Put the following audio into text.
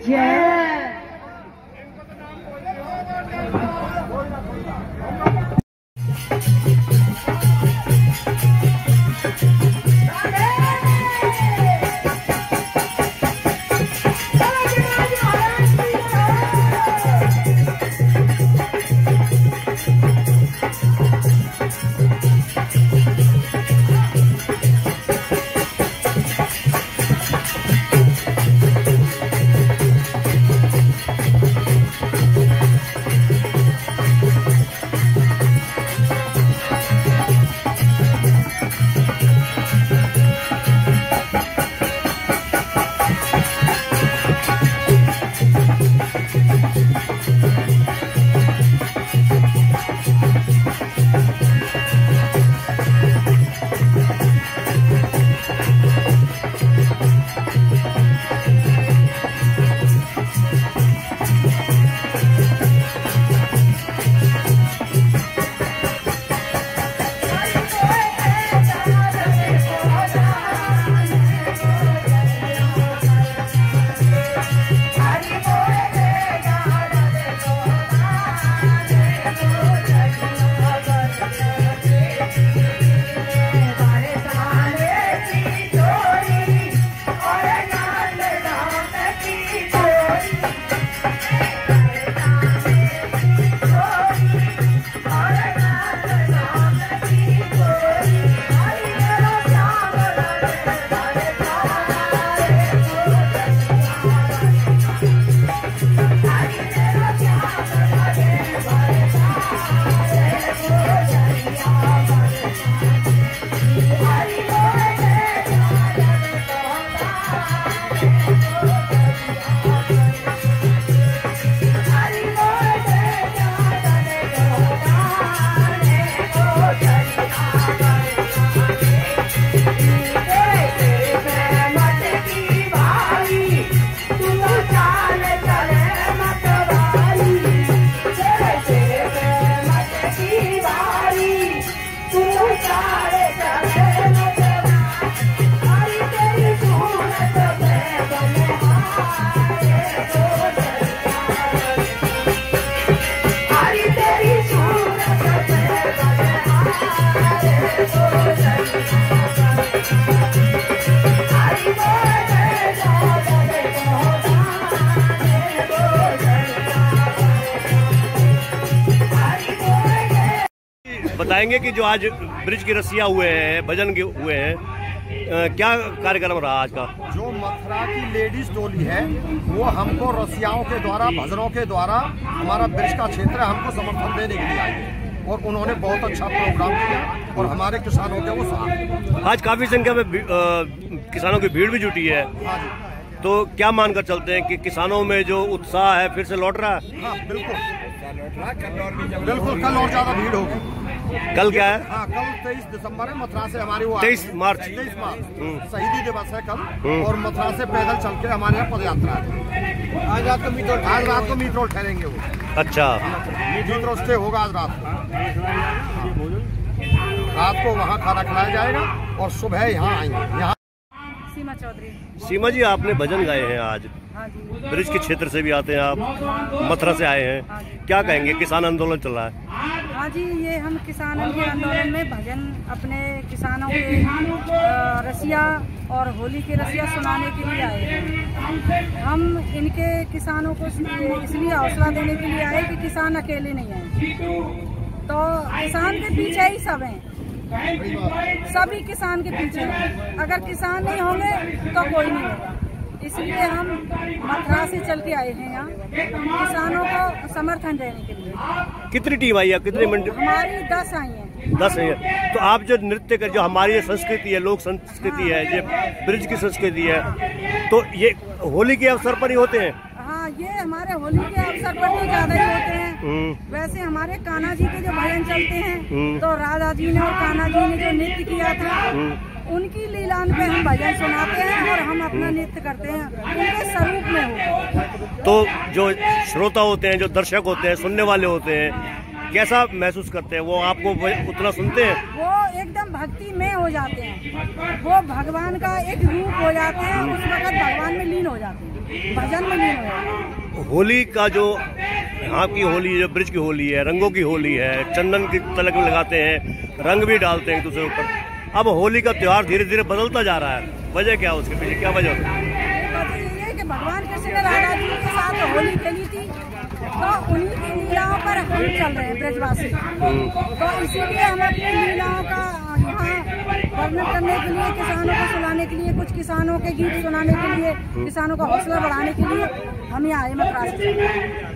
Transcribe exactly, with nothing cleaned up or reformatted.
जय। बताएंगे कि जो आज ब्रिज की रस्सियाँ हुए हैं, भजन के हुए हैं, आ, क्या कार्यक्रम रहा आज का? जो मथुरा की लेडीज टोली है वो हमको रसियाओं के द्वारा, भजनों के द्वारा हमारा ब्रिज का क्षेत्र हमको समर्थन देने के लिए आई है और उन्होंने बहुत अच्छा प्रोग्राम किया और हमारे किसानों के वो साथ। आज काफी संख्या में किसानों की भीड़ भी जुटी है, तो क्या मानकर चलते हैं कि किसानों में जो उत्साह है फिर से लौट रहा है? हाँ बिल्कुल बिल्कुल, कल और ज्यादा भीड़ होगी। कल क्या है? हाँ, कल तेईस दिसंबर है, मथुरा से हमारी वो तेईस मार्च तेईस मार्च शहीदी दिवस है कल, और मथुरा से पैदल चल के हमारे यहाँ पद यात्रा है। आज रात को मीट रोड आज रात को मीट रोड ठहरेंगे वो। अच्छा, मीट रोड स्टे होगा आज रात को। रात को वहाँ खाना खिलाया जाएगा और सुबह यहाँ आएंगे। यहाँ सीमा चौधरी। सीमा जी, आपने भजन गाए हैं आज, हाँ जी। ब्रिज के क्षेत्र से भी आते हैं आप, मथुरा से आए हैं, हाँ, क्या कहेंगे? किसान आंदोलन चल रहा है। हाँ जी, ये हम किसानों के आंदोलन में भजन अपने किसानों के रसिया और होली के रसिया सुनाने के लिए आए हैं। हम इनके किसानों को इसलिए हौसला देने के लिए आए कि किसान अकेले नहीं आए, तो किसान के पीछे ही सब हैं, सभी किसान के पीछे हैं। अगर किसान नहीं होंगे तो कोई नहीं होगा, इसलिए हम मथुरा से चल के आए हैं यहाँ किसानों को समर्थन देने के लिए। कितनी टीम आई है, कितने मंडी? हमारी दस आई हैं। दस है। तो आप जो नृत्य कर, जो हमारी ये संस्कृति है, लोक संस्कृति है, ये ब्रिज की संस्कृति है, तो ये होली के अवसर पर ही होते हैं? हाँ, ये हमारे होली के अवसर पर तो ज्यादा ही होते हैं। वैसे हमारे कान्हा जी के जो भजन चलते हैं, तो राधा जी ने और कान्हा जी ने जो नृत्य किया था, उनकी लीलान पे हम भजन सुनाते हैं और हम अपना नृत्य करते हैं उनके स्वरूप में हो। तो जो श्रोता होते हैं, जो दर्शक होते हैं, सुनने वाले होते हैं, कैसा महसूस करते हैं वो? आपको उतना सुनते हैं? वो एकदम भक्ति में हो जाते हैं, वो भगवान का एक रूप हो जाते हैं, उस वक्त भगवान में लीन हो जाते हैं, भजन में लीन हो जाते हैं। होली का जो यहाँ की होली, जो ब्रिज की होली है, रंगों की होली है, चंदन की तलक लगाते हैं, रंग भी डालते हैं एक दूसरे ऊपर। अब होली का त्योहार धीरे धीरे बदलता जा रहा है, वजह क्या? उसके पीछे क्या वजह है? वजह ये है कि भगवान कृष्ण ने राधा जी के साथ होली खेली थी, तो उन्हीं की लीलाओं पर हम चल रहे हैं ब्रजवासी। तो इसीलिए हम अपनी लीलाओं का यहाँ वर्णन करने के लिए, किसानों को सुनाने के लिए, कुछ किसानों के गीत सुनाने के लिए, किसानों का हौसला बढ़ाने के लिए हम यहाँ आए मद्रास।